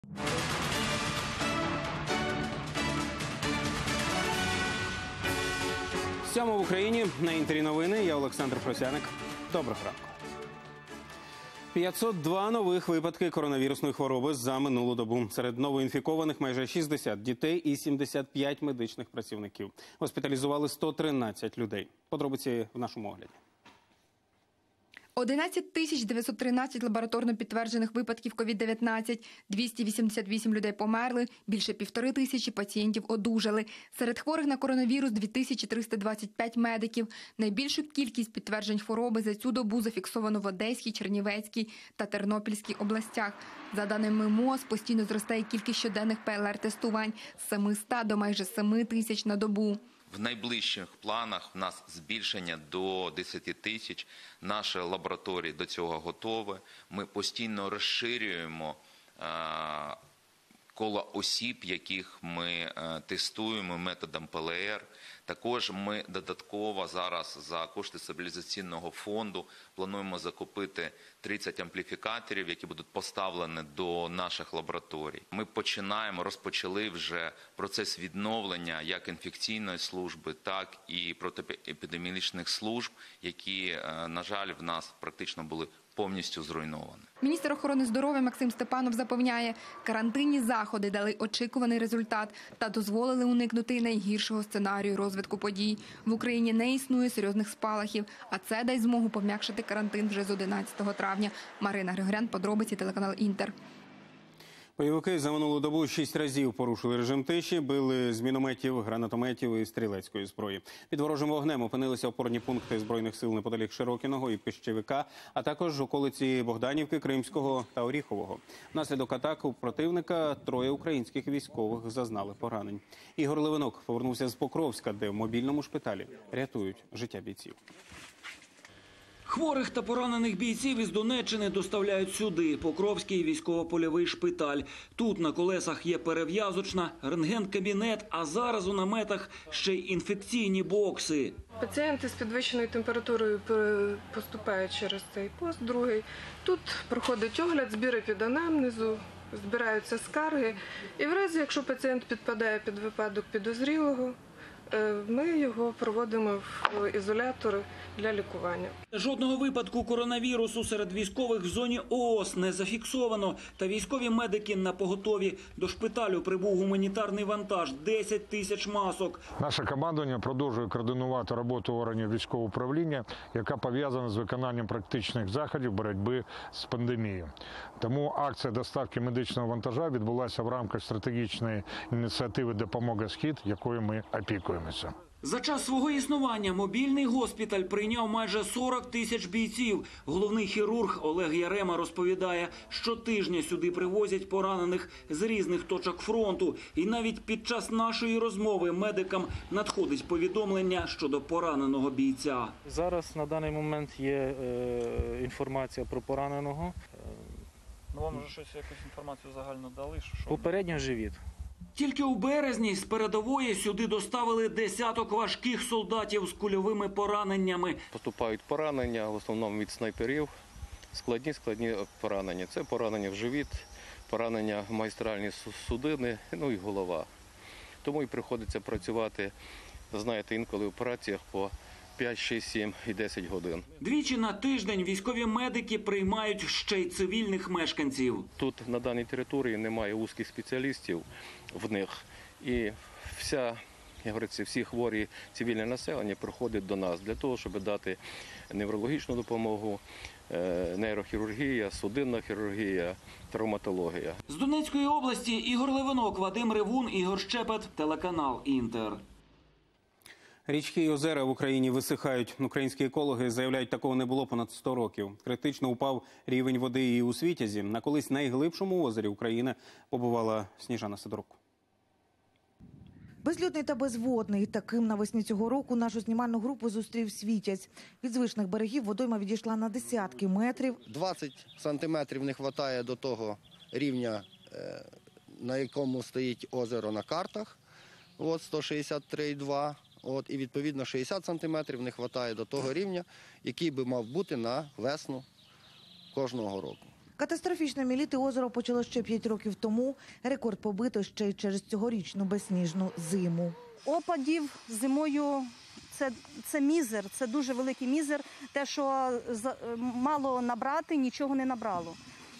Сьомо в Україні. На Інтері новини. Я Олександр Просяник. Доброго ранку. 502 нових випадки коронавірусної хвороби за минулу добу. Серед новоінфікованих майже 60 дітей і 75 медичних працівників. Госпіталізували 113 людей. Подробиці в нашому огляді. 11 913 лабораторно підтверджених випадків COVID-19, 288 людей померли, більше 1500 пацієнтів одужали. Серед хворих на коронавірус 2325 медиків. Найбільшу кількість підтверджень хвороби за цю добу зафіксовано в Одеській, Чернівецькій та Тернопільській областях. За даними МОЗ, постійно зростає кількість щоденних ПЛР-тестувань з 700 до майже 7 тисяч на добу. В найближчих планах в нас збільшення до 10 тисяч. Наші лабораторії до цього готові. Ми постійно розширюємо коло осіб, яких ми тестуємо методом ПЛР. Також ми додатково зараз за кошти стабілізаційного фонду плануємо закупити 30 ампліфікаторів, які будуть поставлені до наших лабораторій. Ми розпочали вже процес відновлення як інфекційної служби, так і протиепідемічних служб, які, на жаль, в нас практично були повністю зруйновані. Міністр охорони здоров'я Максим Степанов запевняє, карантинні заходи дали очікуваний результат та дозволили уникнути найгіршого сценарію розвитку подій. В Україні не існує серйозних спалахів, а це дасть змогу пом'якшити карантин вже з 11 травня. Марина Григорян, подробиці, телеканал «Інтер». Бойовики за минулу добу 6 разів порушили режим тиші, били з мінометів, гранатометів і стрілецької зброї. Під ворожим вогнем опинилися опорні пункти Збройних сил неподалік Широкіного і Пищевика, а також околиці Богданівки, Кримського та Оріхового. Внаслідок атак у противника 3 українських військових зазнали поранень. Ігор Левинок повернувся з Покровська, де в мобільному шпиталі рятують життя бійців. Хворих та поранених бійців із Донеччини доставляють сюди, Покровський військово-польовий шпиталь. Тут на колесах є перев'язочна, рентген-кабінет, а зараз у наметах ще й інфекційні бокси. Пацієнти з підвищеною температурою поступають через цей пост, другий. Тут проходить огляд, збір епіданамнезу, збираються скарги. І в разі, якщо пацієнт підпадає під випадок підозрілого, ми його проводимо в ізолятори для лікування. Жодного випадку коронавірусу серед військових в зоні ООС не зафіксовано. Та військові медики напоготові. До шпиталю прибув гуманітарний вантаж – 10 тисяч масок. Наше командування продовжує координувати роботу органів військового управління, яка пов'язана з виконанням практичних заходів боротьби з пандемією. Тому акція доставки медичного вантажа відбулася в рамках стратегічної ініціативи «Допомога Схід», якою ми опікуємося. За час свого існування мобільний госпіталь прийняв майже 40 тисяч бійців. Головний хірург Олег Ярема розповідає, щотижня сюди привозять поранених з різних точок фронту. І навіть під час нашої розмови медикам надходить повідомлення щодо пораненого бійця. Зараз на даний момент є інформація про пораненого. Вам вже щось, якусь інформацію загально дали? Попередньо живіт. Тільки у березні з передової сюди доставили десяток важких солдатів з кульовими пораненнями. Поступають поранення, в основному від снайперів, складні поранення. Це поранення в живіт, поранення в магістральні судини, ну і голова. Тому і приходиться працювати, знаєте, інколи в операціях по 5, 6, 7 і 10 годин. Двічі на тиждень військові медики приймають ще й цивільних мешканців. Тут на даній території немає вузьких спеціалістів в них. І всі хворі цивільне населення приходять до нас для того, щоб дати неврологічну допомогу, нейрохірургія, судинна хірургія, травматологія. З Донецької області Ігор Левинок, Вадим Ревун, Ігор Щепет, телеканал «Інтер». Річки і озера в Україні висихають. Українські екологи заявляють, такого не було понад 100 років. Критично упав рівень води і у Світязі. На колись найглибшому озері України побувала Сніжана Сидорук. Безлюдний та безводний. Таким навесні цього року нашу знімальну групу зустрів Світязь. Від звичних берегів водойма відійшла на десятки метрів. 20 сантиметрів не вистачає до того рівня, на якому стоїть озеро на картах. 163,2. І, відповідно, 60 сантиметрів не вистачає до того рівня, який би мав бути на весну кожного року. Катастрофічно міліти озеро почало ще 5 років тому. Рекорд побито ще й через цьогорічну безсніжну зиму. Опадів зимою це мізер, це дуже великий мізер. Те, що мало набрати, нічого не набрало.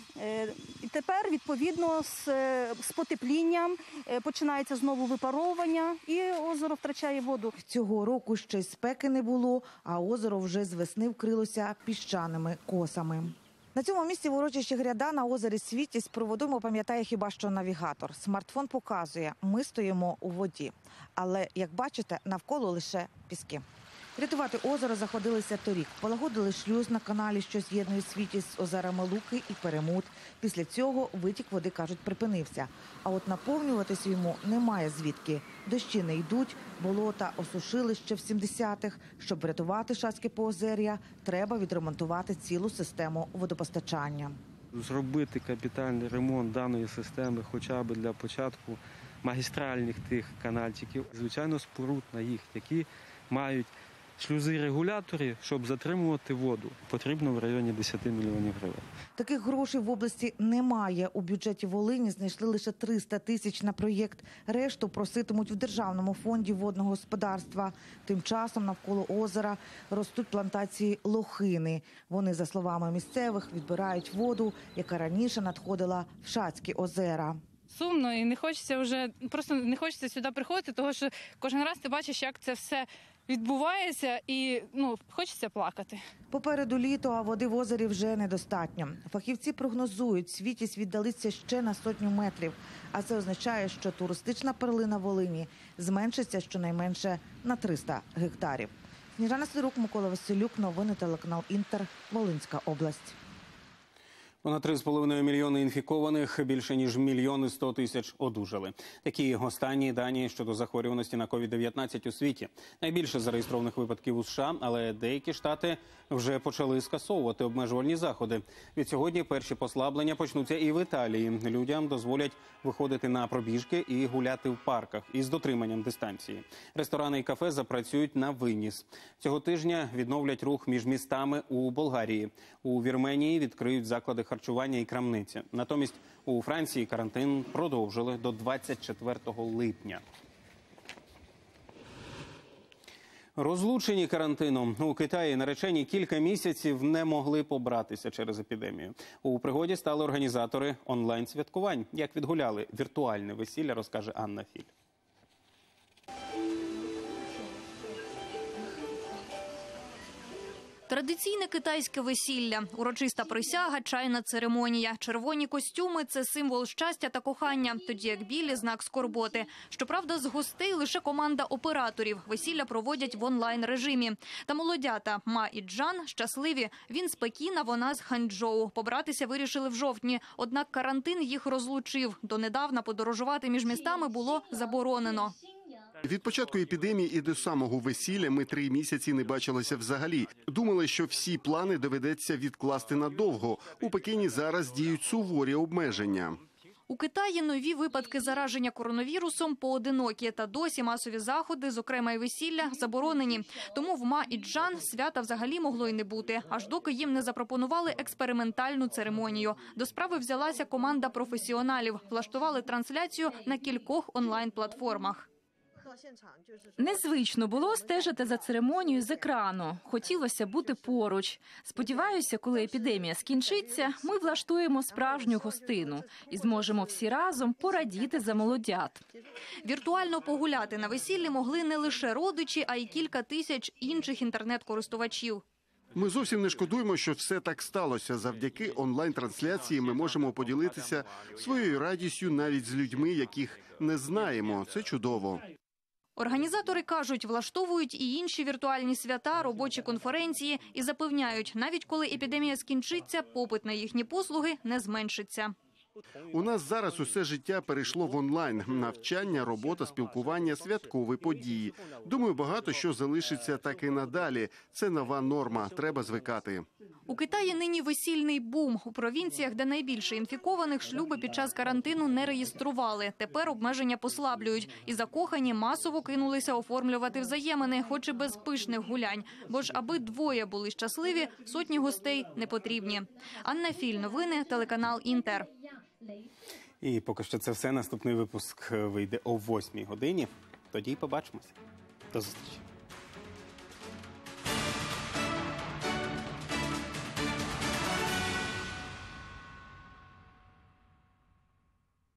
І тепер, відповідно, з потеплінням починається знову випаровування і озеро втрачає воду. Цього року ще й спеки не було, а озеро вже з весни вкрилося піщаними косами. На цьому місці в урочищі Гряда на озері Світязь про водойму пам'ятає хіба що навігатор. Смартфон показує – ми стоїмо у воді. Але, як бачите, навколо лише піски. Рятувати озеро заходилися торік. Полагодили шлюз на каналі, що з'єднує Світязь з озерами Луки і Перемут. Після цього витік води, кажуть, припинився. А от наповнюватись йому немає звідки. Дощі не йдуть, болота осушили ще в 70-х. Щоб врятувати Шацьке поозер'я, треба відремонтувати цілу систему водопостачання. Зробити капітальний ремонт даної системи хоча б для початку магістральних тих канальчиків. Звичайно, споруд на їх, які мають шлюзи-регулятори, щоб затримувати воду, потрібно в районі 10 мільйонів гривень. Таких грошей в області немає. У бюджеті Волині знайшли лише 300 тисяч на проєкт. Решту проситимуть в Державному фонді водного господарства. Тим часом навколо озера ростуть плантації лохини. Вони, за словами місцевих, відбирають воду, яка раніше надходила в Шацькі озера. Сумно і не хочеться вже, просто не хочеться сюди приходити, тому що кожен раз ти бачиш, як це все відбувається і хочеться плакати. Попереду літо, а води в озері вже недостатньо. Фахівці прогнозують, Світязь віддалиться ще на 100 метрів. А це означає, що туристична перлина Волині зменшиться щонайменше на 300 гектарів. Сніжана Сирук, Микола Василюк, новини телеканал Інтер, Волинська область. Понад 3,5 мільйони інфікованих, більше ніж 1 мільйон 100 тисяч одужали. Такі останні дані щодо захворюваності на COVID-19 у світі. Найбільше зареєстрованих випадків у США, але деякі штати вже почали скасовувати обмежувальні заходи. Від сьогодні перші послаблення почнуться і в Італії. Людям дозволять виходити на пробіжки і гуляти в парках із дотриманням дистанції. Ресторани і кафе запрацюють на виніс. Цього тижня відновлять рух між містами у Болгарії. У Вірменії відкриють заклади харчування і крамниці. Натомість у Франції карантин продовжили до 24 липня. Розлучені карантином у Китаї наречені кілька місяців не могли побратися через епідемію. У пригоді стали організатори онлайн-святкувань. Як відгуляли віртуальне весілля, розкаже Анна Філь. Традиційне китайське весілля, урочиста присяга, чайна церемонія. Червоні костюми – це символ щастя та кохання, тоді як білі – знак скорботи. Щоправда, з гостей лише команда операторів. Весілля проводять в онлайн-режимі. Та молодята Ма і Джан щасливі. Він з Пекіна, вона з Ханчжоу. Побратися вирішили в жовтні, однак карантин їх розлучив. Донедавна подорожувати між містами було заборонено. Від початку епідемії і до самого весілля ми 3 місяці не бачилися взагалі. Думали, що всі плани доведеться відкласти надовго. У Пекіні зараз діють суворі обмеження. У Китаї нові випадки зараження коронавірусом поодинокі, та досі масові заходи, зокрема й весілля, заборонені. Тому в Ма і Джан свята взагалі могло й не бути, аж доки їм не запропонували експериментальну церемонію. До справи взялася команда професіоналів, влаштували трансляцію на кількох онлайн-платформах. Незвично було стежити за церемонією з екрану. Хотілося бути поруч. Сподіваюся, коли епідемія скінчиться, ми влаштуємо справжню гостину і зможемо всі разом порадіти за молодят. Віртуально погуляти на весіллі могли не лише родичі, а й кілька тисяч інших інтернет-користувачів. Ми зовсім не шкодуємо, що все так сталося. Завдяки онлайн-трансляції ми можемо поділитися своєю радістю навіть з людьми, яких не знаємо. Це чудово. Організатори кажуть, влаштовують і інші віртуальні свята, робочі конференції і запевняють, навіть коли епідемія скінчиться, попит на їхні послуги не зменшиться. У нас зараз усе життя перейшло в онлайн. Навчання, робота, спілкування, святкові події. Думаю, багато що залишиться так і надалі. Це нова норма, треба звикати. У Китаї нині весільний бум. У провінціях, де найбільше інфікованих, шлюби під час карантину не реєстрували. Тепер обмеження послаблюють. І закохані масово кинулися оформлювати взаємини, хоч і без пишних гулянь. Бо ж аби двоє були щасливі, сотні гостей не потрібні. Анна Філь, новини, телеканал Інтер. І поки що це все. Наступний випуск вийде о 8 годині. Тоді побачимося. До зустрічі.